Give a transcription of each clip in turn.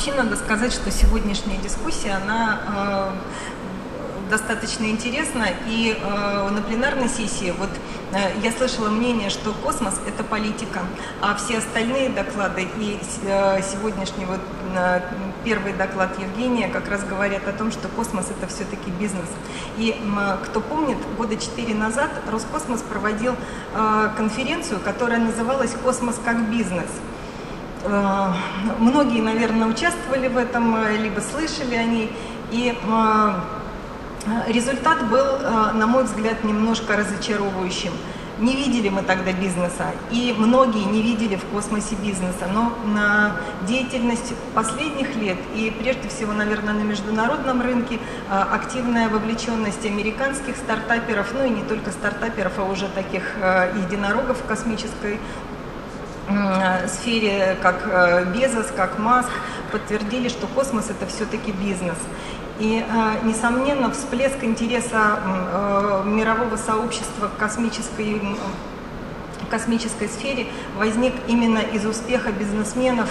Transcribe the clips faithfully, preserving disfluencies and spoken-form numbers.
Вообще надо сказать, что сегодняшняя дискуссия, она э, достаточно интересна, и э, на пленарной сессии вот э, я слышала мнение, что космос – это политика, а все остальные доклады и э, сегодняшний вот э, первый доклад Евгения как раз говорят о том, что космос – это все-таки бизнес. И э, кто помнит, года четыре назад Роскосмос проводил э, конференцию, которая называлась «Космос как бизнес». Многие, наверное, участвовали в этом, либо слышали о ней, и результат был, на мой взгляд, немножко разочаровывающим. Не видели мы тогда бизнеса, и многие не видели в космосе бизнеса, но на деятельность последних лет, и прежде всего, наверное, на международном рынке, активная вовлеченность американских стартаперов, ну и не только стартаперов, а уже таких единорогов в космической сфере, как Безос, как Маск, подтвердили, что космос – это все-таки бизнес. И, несомненно, всплеск интереса мирового сообщества к космической, космической сфере возник именно из успеха бизнесменов,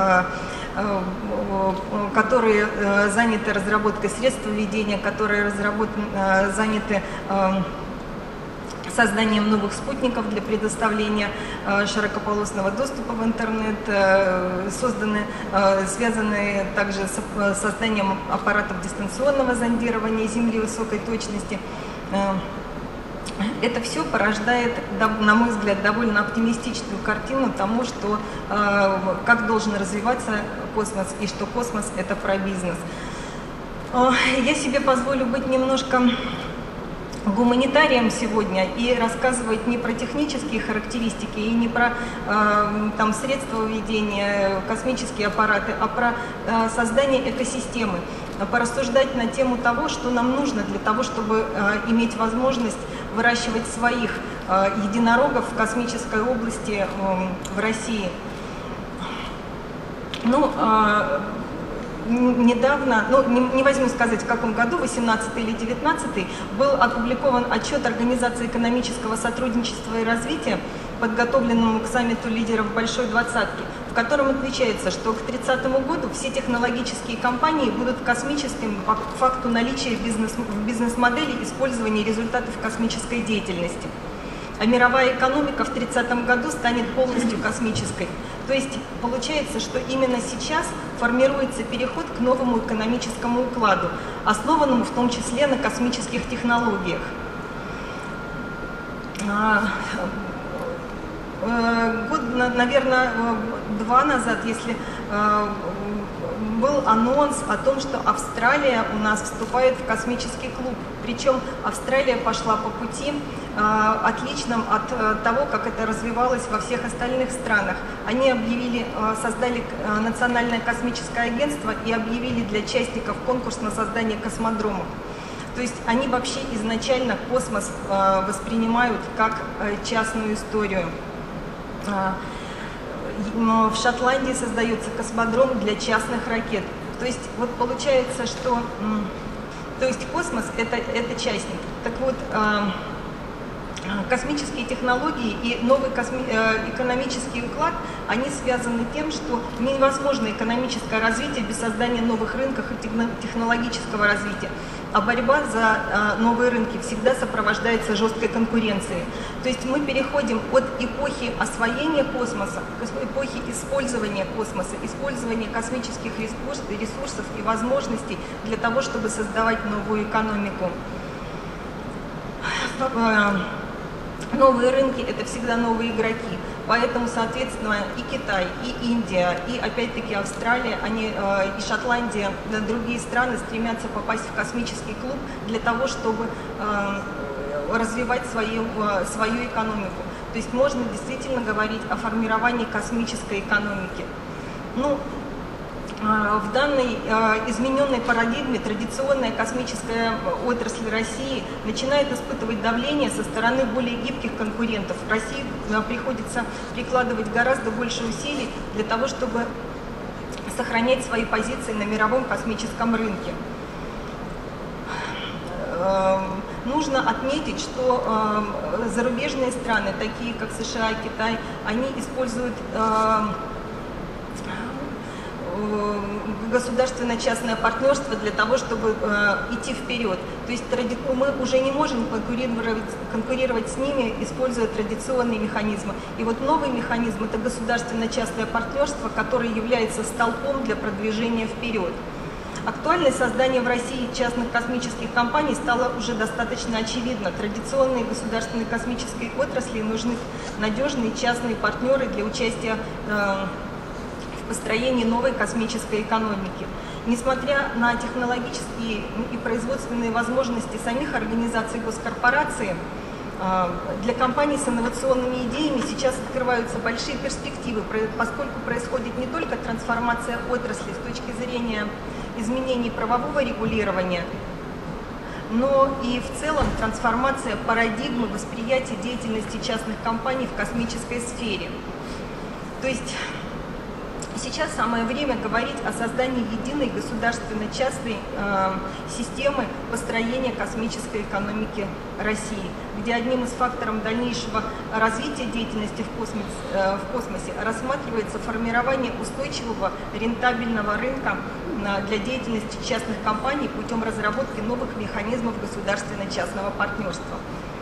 которые заняты разработкой средств ведения, которые заняты созданием новых спутников для предоставления э, широкополосного доступа в интернет, э, созданы, э, связанные также с созданием аппаратов дистанционного зондирования Земли высокой точности. Э, это все порождает, на мой взгляд, довольно оптимистичную картину тому, что, э, как должен развиваться космос и что космос – это про бизнес. Э, я себе позволю быть немножко гуманитарием сегодня и рассказывать не про технические характеристики и не про э, там, средства ведения, космические аппараты, а про э, создание экосистемы, порассуждать на тему того, что нам нужно для того, чтобы э, иметь возможность выращивать своих э, единорогов в космической области э, в России. Ну, э, Недавно, ну не, не возьму сказать в каком году, восемнадцатый или девятнадцатый, был опубликован отчет Организации экономического сотрудничества и развития, подготовленному к саммиту лидеров Большой Двадцатки, в котором отмечается, что к тридцатому году все технологические компании будут космическими по факту наличия бизнес, в бизнес-модели использования результатов космической деятельности. А мировая экономика в тридцатом году станет полностью космической. То есть получается, что именно сейчас формируется переход к новому экономическому укладу, основанному в том числе на космических технологиях. Год, наверное, два назад, если был анонс о том, что Австралия у нас вступает в космический клуб. Причем Австралия пошла по пути э, отличном от э, того, как это развивалось во всех остальных странах. Они объявили, э, создали э, Национальное космическое агентство и объявили для частников конкурс на создание космодромов. То есть они вообще изначально космос э, воспринимают как э, частную историю. В Шотландии создается космодром для частных ракет. То есть вот получается, что то есть космос это, это частник. Так вот, космические технологии и новый косми... экономический уклад, они связаны тем, что невозможно экономическое развитие без создания новых рынков и технологического развития. А борьба за новые рынки всегда сопровождается жесткой конкуренцией. То есть мы переходим от эпохи освоения космоса к эпохе использования космоса, использования космических ресурсов и возможностей для того, чтобы создавать новую экономику. Новые рынки – это всегда новые игроки, поэтому, соответственно, и Китай, и Индия, и, опять-таки, Австралия, они, э, и Шотландия, да, другие страны стремятся попасть в космический клуб для того, чтобы э, развивать свою, э, свою экономику. То есть можно действительно говорить о формировании космической экономики. Ну, в данной э, измененной парадигме традиционная космическая отрасль России начинает испытывать давление со стороны более гибких конкурентов. В России э, приходится прикладывать гораздо больше усилий для того, чтобы сохранять свои позиции на мировом космическом рынке. Э, нужно отметить, что э, зарубежные страны, такие как США, Китай, они используют э, государственно-частное партнерство для того, чтобы э, идти вперед. То есть мы уже не можем конкурировать, конкурировать с ними, используя традиционные механизмы. И вот новый механизм – это государственно-частное партнерство, которое является столпом для продвижения вперед. Актуальность создания в России частных космических компаний стала уже достаточно очевидна. Традиционные государственные космические отрасли нужны надежные частные партнеры для участия э, в построении новой космической экономики. Несмотря на технологические и производственные возможности самих организаций госкорпорации, э, для компаний с инновационными идеями сейчас открываются большие перспективы, поскольку происходит не только трансформация отрасли с точки зрения изменений правового регулирования, но и в целом трансформация парадигмы восприятия деятельности частных компаний в космической сфере. То есть сейчас самое время говорить о создании единой государственно-частной э, системы построения космической экономики России, где одним из факторов дальнейшего развития деятельности в космосе, э, в космосе рассматривается формирование устойчивого рентабельного рынка э, для деятельности частных компаний путем разработки новых механизмов государственно-частного партнерства.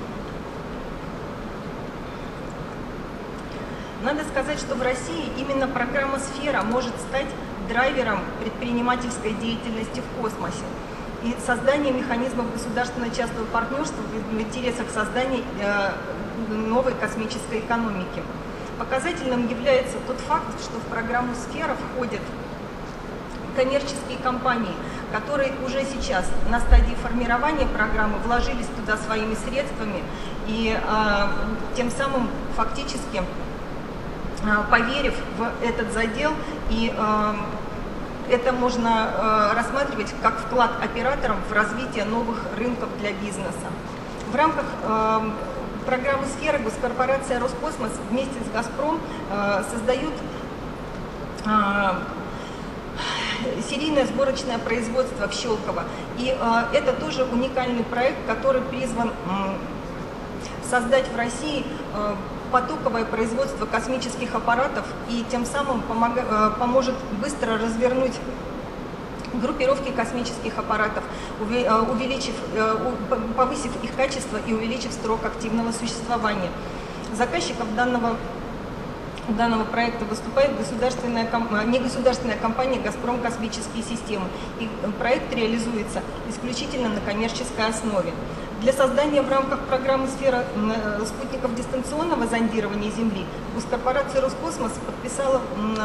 Надо сказать, что в России именно программа «Сфера» может стать драйвером предпринимательской деятельности в космосе. И создание механизмов государственно-частного партнерства в интересах создания э, новой космической экономики. Показательным является тот факт, что в программу «Сфера» входят коммерческие компании, которые уже сейчас на стадии формирования программы вложились туда своими средствами и э, тем самым фактически поверив в этот задел, и э, это можно э, рассматривать как вклад операторам в развитие новых рынков для бизнеса. В рамках э, программы «Сфера» госкорпорация «Роскосмос» вместе с «Газпром» э, создают э, серийное сборочное производство в Щелково. И э, это тоже уникальный проект, который призван э, создать в России э, потоковое производство космических аппаратов и тем самым помог, поможет быстро развернуть группировки космических аппаратов, увеличив, повысив их качество и увеличив срок активного существования. Заказчиком данного, данного проекта выступает государственная, негосударственная компания «Газпром Космические системы». И проект реализуется исключительно на коммерческой основе. Для создания в рамках программы «Сфера» спутников дистанционного зондирования Земли госкорпорация «Роскосмос» подписала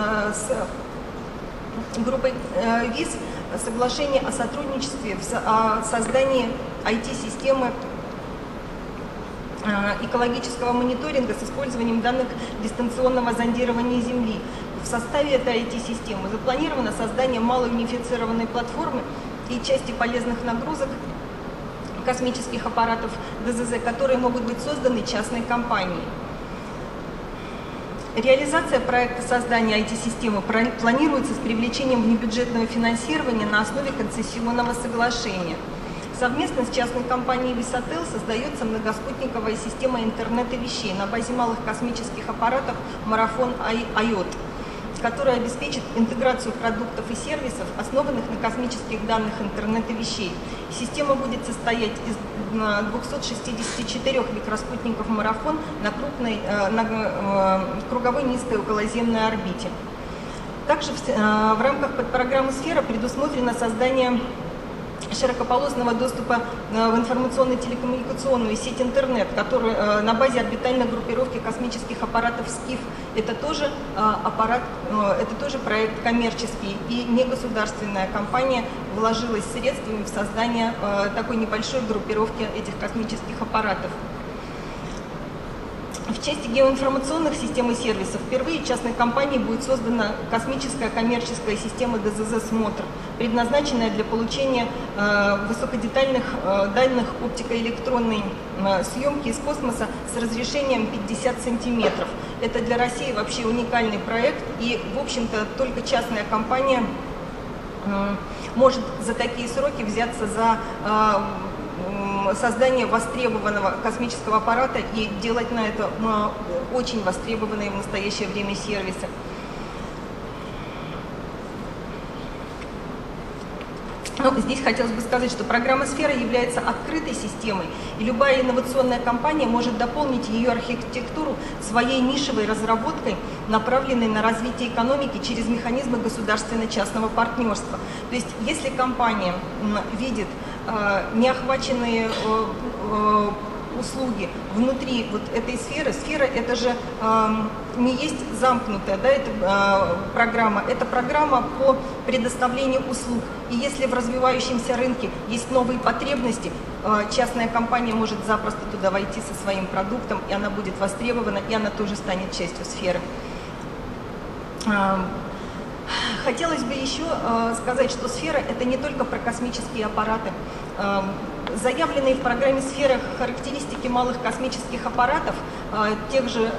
с группой ВИС соглашение о сотрудничестве в создании ай ти-системы экологического мониторинга с использованием данных дистанционного зондирования Земли. В составе этой ай ти-системы запланировано создание малоунифицированной платформы и части полезных нагрузок космических аппаратов ДЗЗ, которые могут быть созданы частной компанией. Реализация проекта создания ай ти-системы планируется с привлечением внебюджетного финансирования на основе концессионного соглашения. Совместно с частной компанией «Висотел» создается многоспутниковая система интернета вещей на базе малых космических аппаратов «Марафон ай-ай-от», которая обеспечит интеграцию продуктов и сервисов, основанных на космических данных интернета вещей. Система будет состоять из двухсот шестидесяти четырёх микроспутников «Марафон» на, крупной, на круговой низкой околоземной орбите. Также в, в рамках подпрограммы «Сфера» предусмотрено создание широкополосного доступа в информационно-телекоммуникационную сеть интернет, который на базе орбитальной группировки космических аппаратов СКИФ. Это тоже аппарат, это тоже проект коммерческий, и негосударственная компания вложилась средствами в создание такой небольшой группировки этих космических аппаратов. В части геоинформационных систем и сервисов впервые частной компанией будет создана космическая коммерческая система ДЗЗ «Смотр», предназначенная для получения э, высокодетальных э, данных оптико-электронной э, съемки из космоса с разрешением пятьдесят сантиметров. Это для России вообще уникальный проект, и, в общем-то, только частная компания э, может за такие сроки взяться за э, создание востребованного космического аппарата и делать на это на очень востребованные в настоящее время сервисы. Ну, здесь хотелось бы сказать, что программа «Сфера» является открытой системой, и любая инновационная компания может дополнить ее архитектуру своей нишевой разработкой, направленной на развитие экономики через механизмы государственно-частного партнерства. То есть, если компания видит э, неохваченные э, э, услуги внутри вот этой сферы, сфера это же э, не есть замкнутая, да, это, э, программа, это программа по предоставлению услуг. И если в развивающемся рынке есть новые потребности, э, частная компания может запросто туда войти со своим продуктом, и она будет востребована, и она тоже станет частью сферы. Э, хотелось бы еще э, сказать, что сфера это не только про космические аппараты. Э, Заявленные в программе «Сфера» характеристики малых космических аппаратов, тех же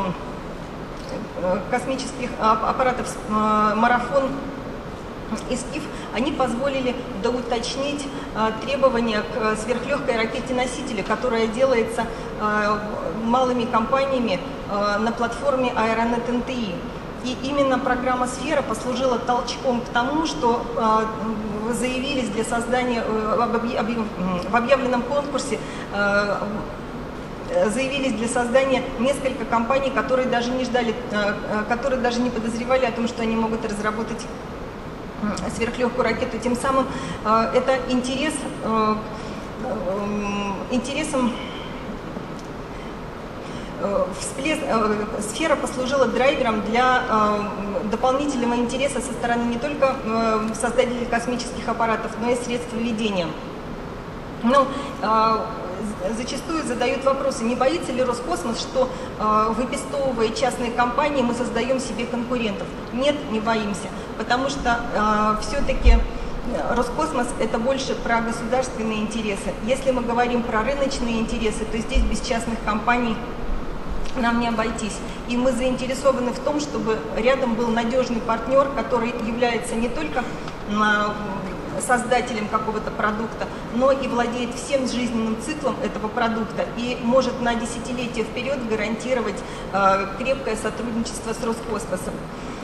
космических аппаратов «Марафон» и «Скиф», они позволили доуточнить требования к сверхлегкой ракете-носителю, которая делается малыми компаниями на платформе Аэронет эн тэ и. И именно программа «Сфера» послужила толчком к тому, что э, заявились для создания, э, в объявленном конкурсе э, заявились для создания несколько компаний, которые даже не ждали, э, которые даже не подозревали о том, что они могут разработать сверхлегкую ракету. Тем самым э, это интерес, э, э, интересом Всплеск, э, сфера послужила драйвером для э, дополнительного интереса со стороны не только э, создателей космических аппаратов, но и средств ведения. Но э, зачастую задают вопросы, не боится ли Роскосмос, что э, выпестовывая частные компании, мы создаем себе конкурентов. Нет, не боимся, потому что э, все-таки Роскосмос – это больше про государственные интересы. Если мы говорим про рыночные интересы, то здесь без частных компаний нам не обойтись. И мы заинтересованы в том, чтобы рядом был надежный партнер, который является не только создателем какого-то продукта, но и владеет всем жизненным циклом этого продукта и может на десятилетия вперед гарантировать э, крепкое сотрудничество с Роскосмосом.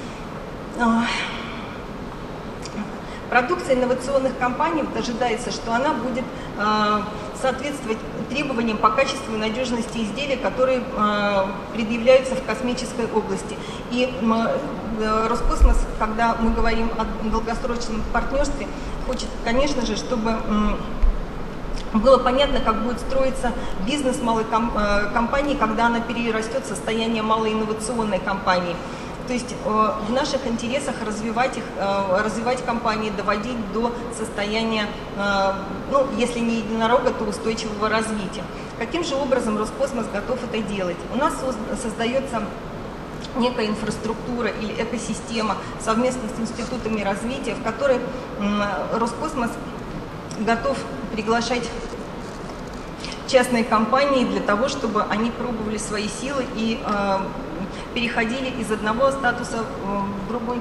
Продукция инновационных компаний ожидается, что она будет э, соответствовать требованиям по качеству и надежности изделий, которые э, предъявляются в космической области. И э, Роскосмос, когда мы говорим о долгосрочном партнерстве, хочет, конечно же, чтобы э, было понятно, как будет строиться бизнес малой ком э, компании, когда она перерастет в состояние малой инновационной компании. То есть э, в наших интересах развивать их, э, развивать компании, доводить до состояния, э, ну, если не единорога, то устойчивого развития. Каким же образом Роскосмос готов это делать? У нас создается некая инфраструктура или экосистема совместно с институтами развития, в которой э, Роскосмос готов приглашать частные компании для того, чтобы они пробовали свои силы и э, переходили из одного статуса в другой,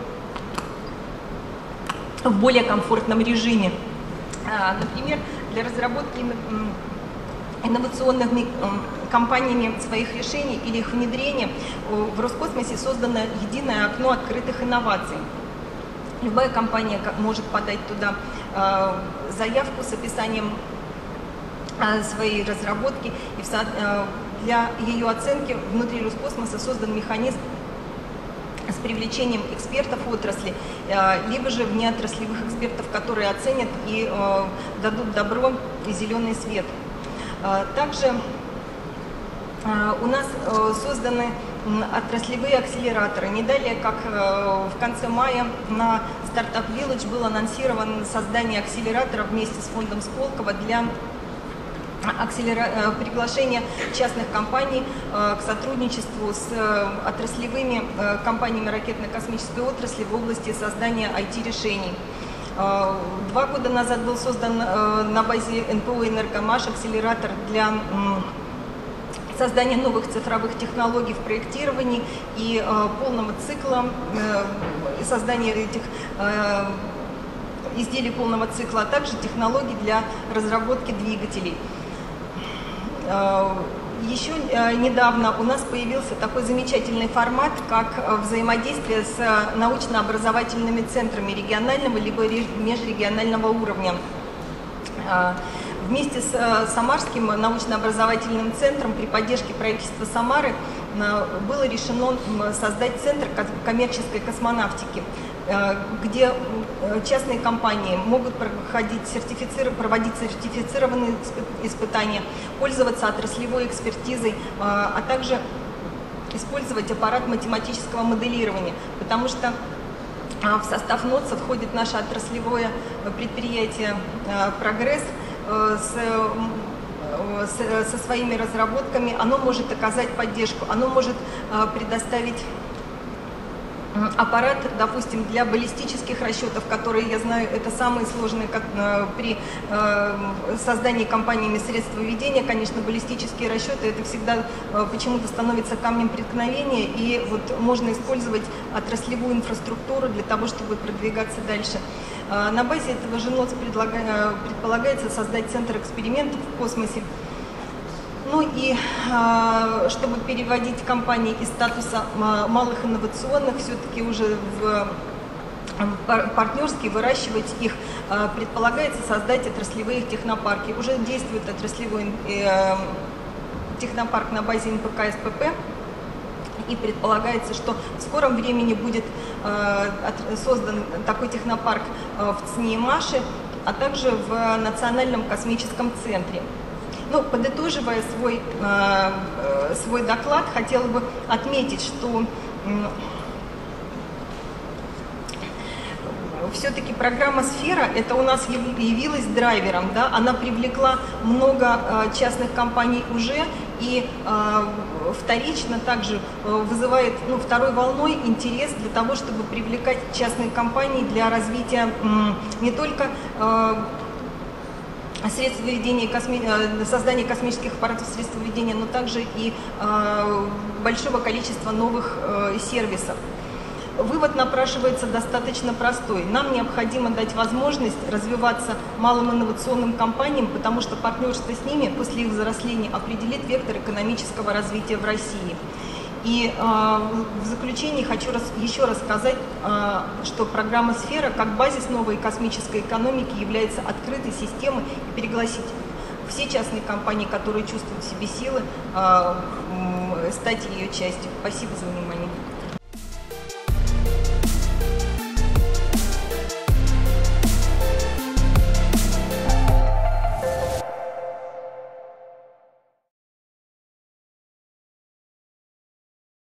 в более комфортном режиме. Например, для разработки инновационными компаниями своих решений или их внедрения в Роскосмосе создано единое окно открытых инноваций. Любая компания может подать туда заявку с описанием своей разработки, и для ее оценки внутри Роскосмоса создан механизм с привлечением экспертов отрасли, либо же внеотраслевых экспертов, которые оценят и дадут добро и зеленый свет. Также у нас созданы отраслевые акселераторы. Не далее, как в конце мая на Startup Village было анонсировано создание акселератора вместе с фондом Сколково для Акселера... приглашение частных компаний э, к сотрудничеству с э, отраслевыми э, компаниями ракетно-космической отрасли в области создания ай ти-решений. Э, два года назад был создан э, на базе эн пэ о «Энергомаш» акселератор для э, создания новых цифровых технологий в проектировании и э, полного цикла, э, создания этих э, изделий полного цикла, а также технологий для разработки двигателей. еще недавно у нас появился такой замечательный формат, как взаимодействие с научно-образовательными центрами регионального либо межрегионального уровня. Вместе с Самарским научно-образовательным центром при поддержке правительства Самары было решено создать центр коммерческой космонавтики, где частные компании могут проходить сертифици... проводить сертифицированные испытания, пользоваться отраслевой экспертизой, а также использовать аппарат математического моделирования, потому что в состав НОЦа входит наше отраслевое предприятие «Прогресс» с, с, со своими разработками. Оно может оказать поддержку, оно может предоставить аппарат, допустим, для баллистических расчетов, которые, я знаю, это самые сложные как, при э, создании компаниями средств выведения. Конечно, баллистические расчеты это всегда э, почему-то становится камнем преткновения, и вот можно использовать отраслевую инфраструктуру для того, чтобы продвигаться дальше. Э, на базе этого же НОЦ предполагается создать центр экспериментов в космосе. Ну и чтобы переводить компании из статуса малых инновационных все-таки уже в партнерские, выращивать их, предполагается создать отраслевые технопарки. Уже действует отраслевой технопарк на базе эн пэ ка эс пэ пэ. И предполагается, что в скором времени будет создан такой технопарк в ЦНИИ-МАШе, а также в Национальном космическом центре. Ну, подытоживая свой, э, свой доклад, хотела бы отметить, что э, все-таки программа «Сфера» это у нас явилась драйвером, да? Она привлекла много э, частных компаний уже и э, вторично также э, вызывает ну, второй волной интерес для того, чтобы привлекать частные компании для развития э, не только э, средств выведения, косми... создания космических аппаратов, средств выведения, но также и э, большого количества новых э, сервисов. Вывод напрашивается достаточно простой. Нам необходимо дать возможность развиваться малым инновационным компаниям, потому что партнерство с ними после их взросления определит вектор экономического развития в России. И э, в заключении хочу раз, еще раз сказать, э, что программа «Сфера» как базис новой космической экономики является открытой системой и пригласить все частные компании, которые чувствуют в себе силы, э, стать ее частью. Спасибо за внимание.